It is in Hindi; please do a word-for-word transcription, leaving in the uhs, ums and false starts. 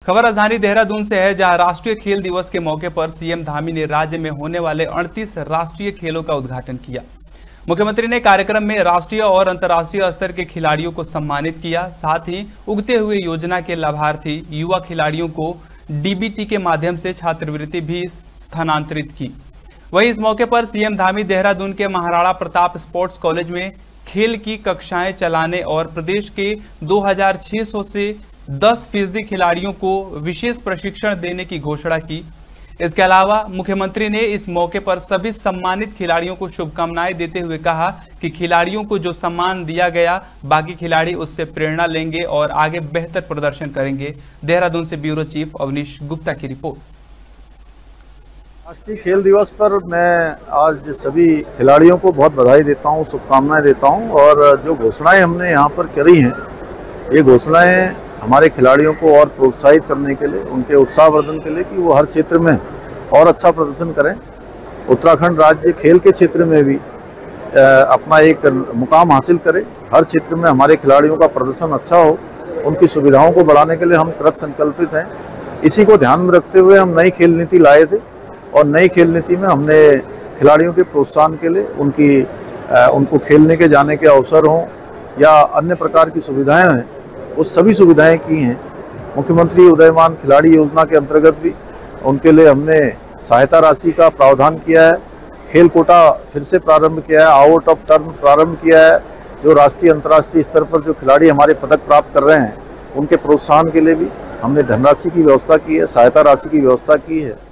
खबर राजधानी देहरादून से है, जहां राष्ट्रीय खेल दिवस के मौके पर सीएम धामी ने राज्य में होने वाले अड़तीस राष्ट्रीय खेलों का उद्घाटन किया। मुख्यमंत्री ने कार्यक्रम में राष्ट्रीय और अंतर्राष्ट्रीय स्तर के खिलाड़ियों को सम्मानित किया। साथ ही उगते हुए योजना के लाभार्थी युवा खिलाड़ियों को डीबीटी के माध्यम से छात्रवृत्ति भी स्थानांतरित की। वहीं इस मौके पर सीएम धामी देहरादून के महाराणा प्रताप स्पोर्ट्स कॉलेज में खेल की कक्षाएं चलाने और प्रदेश के दो हज़ार छह सौ से दस फीसदी खिलाड़ियों को विशेष प्रशिक्षण देने की घोषणा की। इसके अलावा मुख्यमंत्री ने इस मौके पर सभी सम्मानित खिलाड़ियों को शुभकामनाएं देते हुए कहा कि खिलाड़ियों को जो सम्मान दिया गया, बाकी खिलाड़ी उससे प्रेरणा लेंगे और आगे बेहतर प्रदर्शन करेंगे। देहरादून से ब्यूरो चीफ अवनीश गुप्ता की रिपोर्ट। राष्ट्रीय खेल दिवस पर मैं आज सभी खिलाड़ियों को बहुत बधाई देता हूं, शुभकामनाएं देता हूं। और जो घोषणाएं हमने यहां पर करी हैं, ये घोषणाएं हमारे खिलाड़ियों को और प्रोत्साहित करने के लिए, उनके उत्साहवर्धन के लिए कि वो हर क्षेत्र में और अच्छा प्रदर्शन करें। उत्तराखंड राज्य खेल के क्षेत्र में भी अपना एक मुकाम हासिल करे। हर क्षेत्र में हमारे खिलाड़ियों का प्रदर्शन अच्छा हो, उनकी सुविधाओं को बढ़ाने के लिए हम कृत संकल्पित हैं। इसी को ध्यान में रखते हुए हम नई खेल नीति लाए थे और नई खेल नीति में हमने खिलाड़ियों के प्रोत्साहन के लिए उनकी उनको खेलने के जाने के अवसर हों या अन्य प्रकार की सुविधाएं हैं, वो सभी सुविधाएं की हैं। मुख्यमंत्री उदयमान खिलाड़ी योजना के अंतर्गत भी उनके लिए हमने सहायता राशि का प्रावधान किया है। खेल कोटा फिर से प्रारंभ किया है, आउट ऑफ टर्म प्रारंभ किया है। जो राष्ट्रीय अंतर्राष्ट्रीय स्तर पर जो खिलाड़ी हमारे पदक प्राप्त कर रहे हैं, उनके प्रोत्साहन के लिए भी हमने धनराशि की व्यवस्था की है, सहायता राशि की व्यवस्था की है।